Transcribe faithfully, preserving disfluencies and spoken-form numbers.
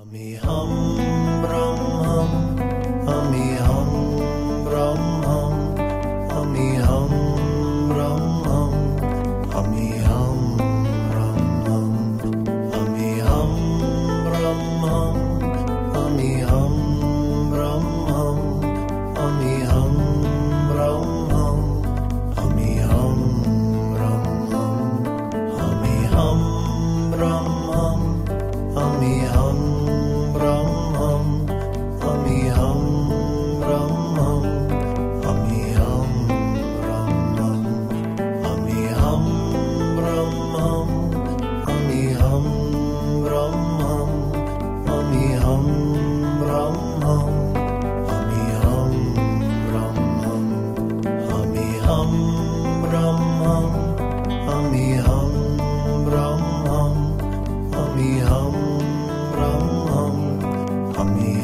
Amiham Brahmam, Amiham Brahmam, Amiham Brahmam, Amiham Brahmam, Amiham Brahmam, Amiham Brahmam, Amiham Brahmam, Amiham Brahmam, Amiham Brahmam, Amiham Brahmam, Amiham Brahmam, Amiham Brahmam, Amiham Brahmam, Amiham Brahmam, Amiham Brahmam, Amiham Brahmam, Amiham Brahmam, Amiham Brahmam, Amiham Brahmam, Amiham